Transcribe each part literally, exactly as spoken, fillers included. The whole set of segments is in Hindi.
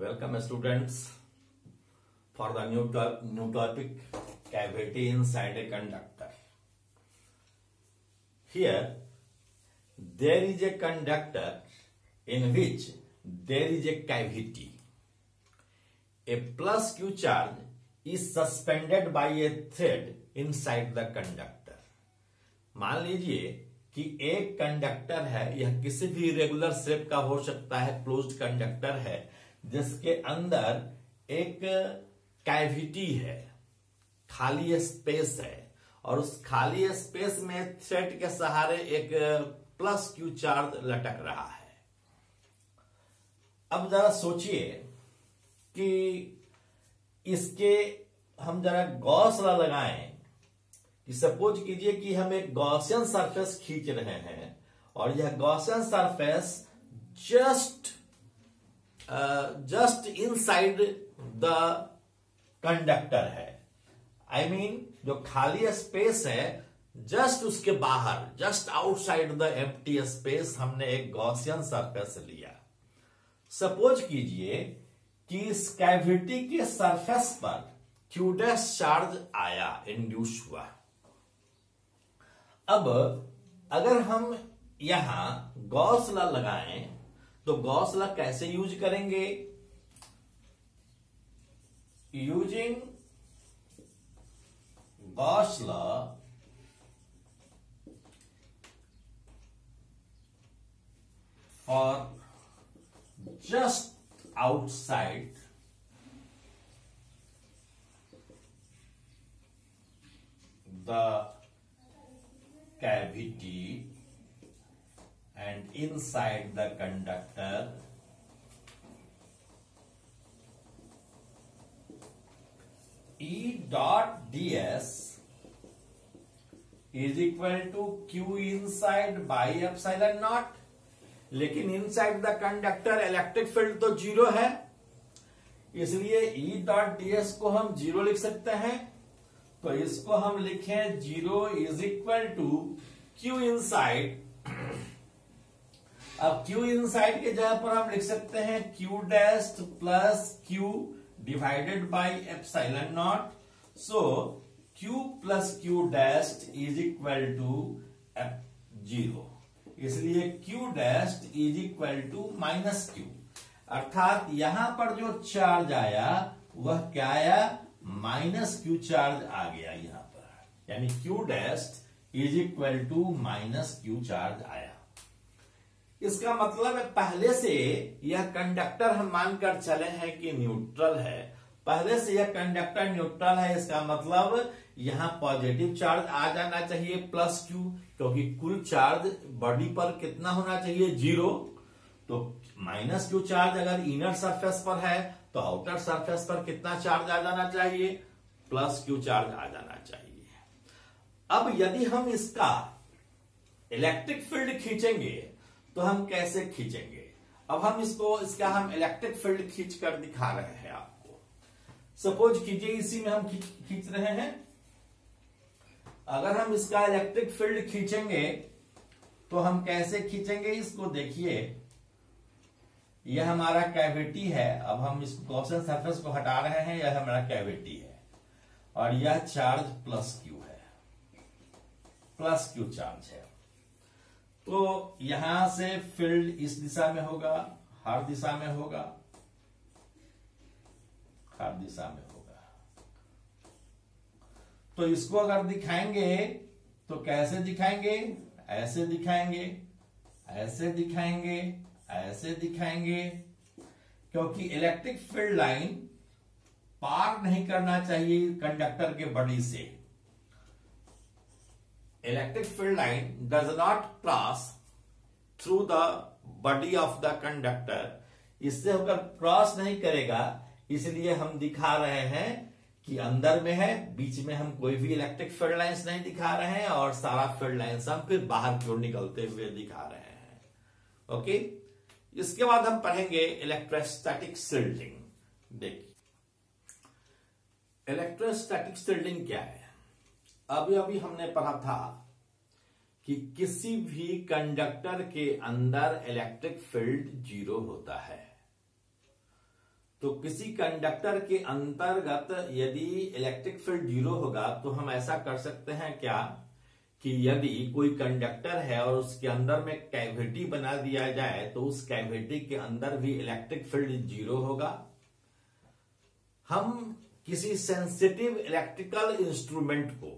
Welcome students for the new, to new topic cavity inside a conductor. Here there is a conductor in which there is a cavity. A plus Q charge is suspended by a thread inside the conductor. मान लीजिए कि एक कंडक्टर है, यह किसी भी रेगुलर शेप का हो सकता है, क्लोज्ड कंडक्टर है जिसके अंदर एक कैविटी है, खाली स्पेस है, और उस खाली स्पेस में थ्रेड के सहारे एक प्लस क्यू चार्ज लटक रहा है। अब जरा सोचिए कि इसके हम जरा गॉस लॉ लगाएं कि सपोज कीजिए कि हम एक गॉसियन सरफेस खींच रहे हैं और यह Gaussian surface just just inside the conductor है। आई I मीन mean, जो खाली स्पेस है जस्ट उसके बाहर, just outside the empty space हमने एक गॉसियन सरफेस लिया। सपोज कीजिए कि इस कैविटी के सरफेस पर क्यू डैश चार्ज आया, इंड्यूस हुआ। अब अगर हम यहां गॉस लॉ लगाएं तो गॉस लॉ कैसे यूज करेंगे? Using Gauss law for just outside the cavity and inside the conductor E dot ds is equal to Q inside by epsilon naught। लेकिन inside the conductor electric field तो जीरो है, इसलिए E डॉट ds को हम जीरो लिख सकते हैं। तो इसको हम लिखें zero is equal to Q inside. अब क्यू इनसाइड के जगह पर हम लिख सकते हैं Q dash plus Q divided by epsilon naught. So Q plus Q dash is equal to zero, इसलिए Q dash is equal to minus Q. अर्थात यहां पर जो चार्ज आया वह क्या आया? माइनस क्यू चार्ज आ गया यहां पर, यानी Q dash is equal to minus Q charge आया। इसका मतलब है पहले से यह कंडक्टर हम मानकर चले हैं कि न्यूट्रल है, पहले से यह कंडक्टर न्यूट्रल है। इसका मतलब यहां पॉजिटिव चार्ज आ जाना चाहिए प्लस क्यू, क्योंकि कुल चार्ज बॉडी पर कितना होना चाहिए? जीरो। तो माइनस क्यू चार्ज अगर इनर सरफेस पर है तो आउटर सरफेस पर कितना चार्ज आ जाना चाहिए? प्लस क्यू चार्ज आ जाना चाहिए। अब यदि हम इसका इलेक्ट्रिक फील्ड खींचेंगे तो हम कैसे खींचेंगे? अब हम इसको इसका हम इलेक्ट्रिक फील्ड खींच कर दिखा रहे हैं आपको। सपोज कीजिए इसी में हम खींच रहे हैं। अगर हम इसका इलेक्ट्रिक फील्ड खींचेंगे तो हम कैसे खींचेंगे इसको? देखिए, यह हमारा कैविटी है। अब हम इस गॉसियन सरफेस को हटा रहे हैं, यह हमारा कैविटी है और यह चार्ज प्लस क्यू है, प्लस क्यू चार्ज है। तो यहां से फील्ड इस दिशा में होगा, हर दिशा में होगा, हर दिशा में होगा। तो इसको अगर दिखाएंगे तो कैसे दिखाएंगे? ऐसे दिखाएंगे, ऐसे दिखाएंगे, ऐसे दिखाएंगे, क्योंकि इलेक्ट्रिक फील्ड लाइन पार नहीं करना चाहिए कंडक्टर के बॉडी से। Electric field line does not cross through the body of the conductor, इससे होकर क्रॉस नहीं करेगा। इसलिए हम दिखा रहे हैं कि अंदर में है, बीच में हम कोई भी इलेक्ट्रिक फील्ड लाइंस नहीं दिखा रहे हैं और सारा फील्ड लाइंस हम फिर बाहर की ओर निकलते हुए दिखा रहे हैं। ओके, इसके बाद हम पढ़ेंगे इलेक्ट्रोस्टैटिक शील्डिंग। देखिए, इलेक्ट्रोस्टैटिक शील्डिंग क्या है? अभी अभी हमने पढ़ा था कि किसी भी कंडक्टर के अंदर इलेक्ट्रिक फील्ड जीरो होता है। तो किसी कंडक्टर के अंतर्गत यदि इलेक्ट्रिक फील्ड जीरो होगा तो हम ऐसा कर सकते हैं क्या कि यदि कोई कंडक्टर है और उसके अंदर में कैविटी बना दिया जाए तो उस कैविटी के अंदर भी इलेक्ट्रिक फील्ड जीरो होगा। हम किसी सेंसिटिव इलेक्ट्रिकल इंस्ट्रूमेंट को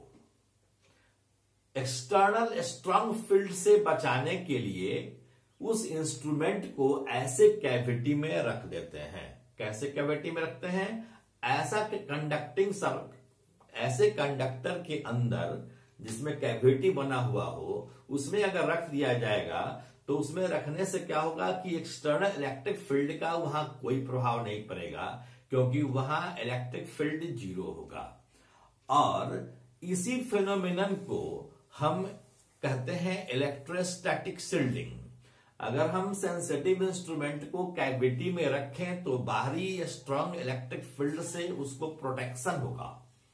एक्सटर्नल स्ट्रांग फील्ड से बचाने के लिए उस इंस्ट्रूमेंट को ऐसे कैविटी में रख देते हैं। कैसे कैविटी में रखते हैं? ऐसा कि कंडक्टिंग सब ऐसे कंडक्टर के अंदर जिसमें कैविटी बना हुआ हो उसमें अगर रख दिया जाएगा तो उसमें रखने से क्या होगा कि एक्सटर्नल इलेक्ट्रिक फील्ड का वहां कोई प्रभाव नहीं पड़ेगा, क्योंकि वहां इलेक्ट्रिक फील्ड जीरो होगा। और इसी फिनोमिनन को हम कहते हैं इलेक्ट्रोस्टैटिक शील्डिंग। अगर हम सेंसिटिव इंस्ट्रूमेंट को कैविटी में रखें तो बाहरी स्ट्रांग इलेक्ट्रिक फील्ड से उसको प्रोटेक्शन होगा।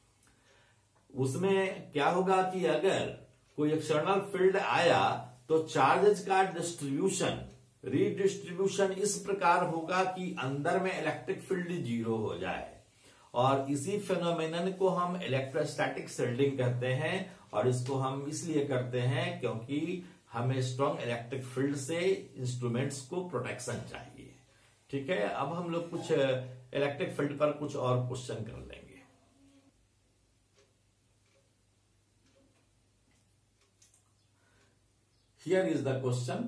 उसमें क्या होगा कि अगर कोई एक्सटर्नल फील्ड आया तो चार्जेस का डिस्ट्रीब्यूशन रीडिस्ट्रीब्यूशन इस प्रकार होगा कि अंदर में इलेक्ट्रिक फील्ड जीरो हो जाए। और इसी फिनोमेनन को हम इलेक्ट्रोस्टैटिक शील्डिंग कहते हैं। और इसको हम इसलिए करते हैं क्योंकि हमें स्ट्रॉन्ग इलेक्ट्रिक फील्ड से इंस्ट्रूमेंट्स को प्रोटेक्शन चाहिए। ठीक है, अब हम लोग कुछ इलेक्ट्रिक फील्ड पर कुछ और क्वेश्चन कर लेंगे। Here is the question.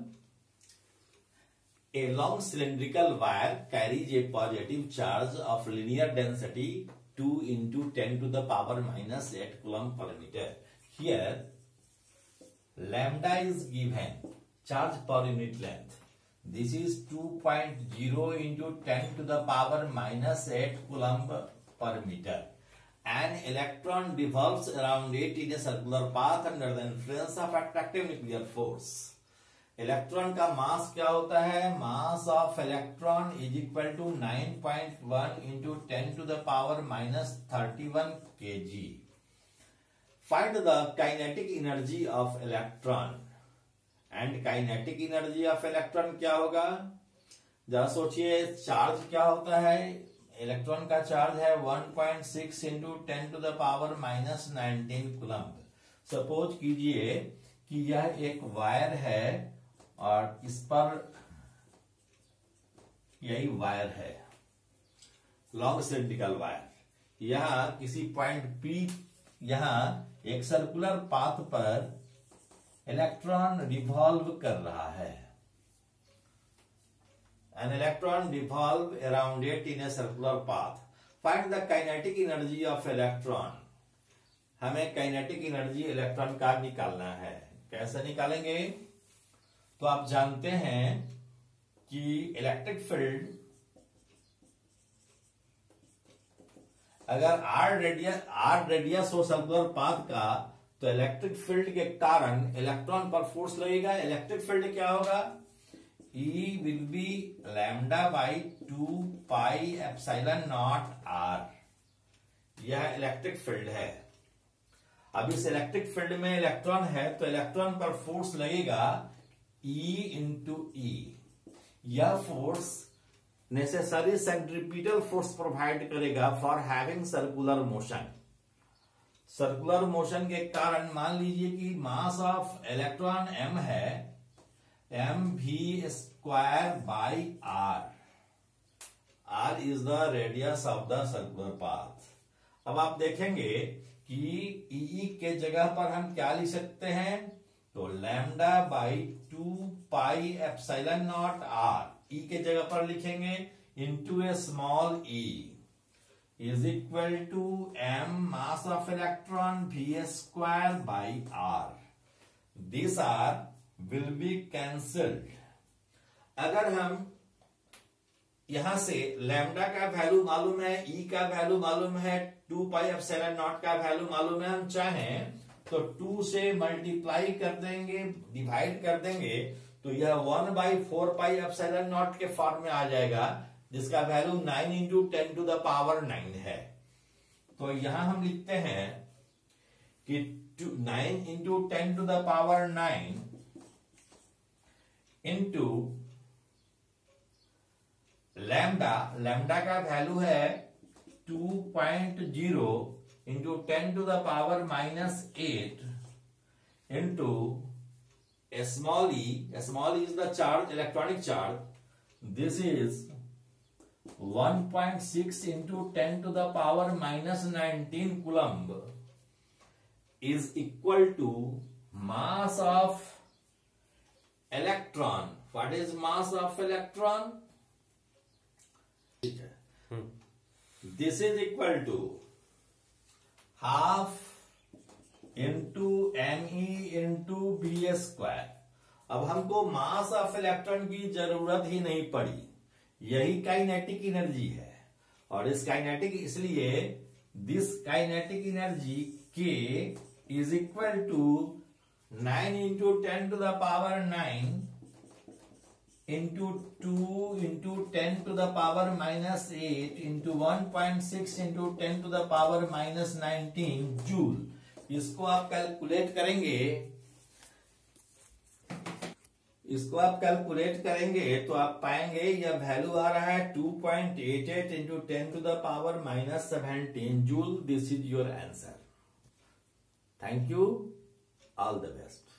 A long cylindrical wire carries a positive charge of linear density two into ten to the power minus eight coulomb per meter. Here, lambda is given, charge per unit length. This is two point zero into ten to the power minus eight coulomb per meter. An electron revolves around it in a circular path under the influence of attractive nuclear force. Electron का मास क्या होता है? Mass of electron is equal to nine point one into ten to the power minus thirty one K G. Find the kinetic energy of electron. And kinetic energy of electron क्या होगा? जरा सोचिए, चार्ज क्या होता है? इलेक्ट्रॉन का चार्ज है one point six into ten to the power minus nineteen coulomb. Suppose कीजिए कि यह एक वायर है और इस पर यही वायर है, लॉन्ग सिलिंड्रिकल वायर। यहां किसी पॉइंट पी, यहां एक सर्कुलर पाथ पर इलेक्ट्रॉन रिवॉल्व कर रहा है। An electron revolve around it in a circular path. Find the kinetic energy of electron. हमें काइनेटिक एनर्जी इलेक्ट्रॉन का निकालना है। कैसे निकालेंगे? तो आप जानते हैं कि इलेक्ट्रिक फील्ड अगर आर रेडियस आर रेडियस हो सर्कुलर पाथ का तो इलेक्ट्रिक फील्ड के कारण इलेक्ट्रॉन पर फोर्स लगेगा। इलेक्ट्रिक फील्ड क्या होगा? E will be lambda by two pi epsilon naught R. यह इलेक्ट्रिक फील्ड है। अब इस इलेक्ट्रिक फील्ड में इलेक्ट्रॉन है तो इलेक्ट्रॉन पर फोर्स लगेगा E इंटू ई। यह force necessary centripetal force provide करेगा for having circular motion. Circular motion के कारण मान लीजिए कि मास ऑफ इलेक्ट्रॉन m है, M V square by R. R is the radius of the circular path. अब आप देखेंगे कि ई के जगह पर हम क्या लिख सकते हैं? तो lambda by two pi epsilon naught R. E के जगह पर लिखेंगे into a small E is equal to M mass of electron V square by R. This R will be cancelled. अगर हम यहां से लैम्डा का वैल्यू मालूम है, ई का वैल्यू मालूम है, टू पाई एप्सिलॉन नॉट का वैल्यू मालूम है, हम चाहें तो टू से मल्टीप्लाई कर देंगे, डिवाइड कर देंगे तो यह one by four pi epsilon naught के फॉर्म में आ जाएगा, जिसका value nine into ten to the power nine है। तो यहां हम लिखते हैं कि nine into ten to the power nine into lambda lambda का वैल्यू है two point zero into ten to the power minus eight into small E small E is the charge electronic charge this is one point six into ten to the power minus nineteen coulomb is equal to mass of electron. What is mass of electron? Hmm. This is equal to half into me into b square. अब हमको मास ऑफ इलेक्ट्रॉन की जरूरत ही नहीं पड़ी, यही काइनेटिक एनर्जी है। और इस काइनेटिक इसलिए दिस काइनेटिक एनर्जी के is equal to nine into ten to the power nine into two into ten to the power minus eight into one point six into ten to the power minus nineteen joule. इसको आप कैलकुलेट करेंगे इसको आप कैलकुलेट करेंगे तो आप पाएंगे यह वैल्यू आ रहा है two point eight eight into ten to the power minus seventeen joule. This is your answer. Thank you. All the best.